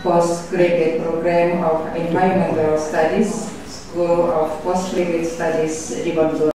postgraduate program of Environmental Studies, School of Postgraduate Studies di Bonn.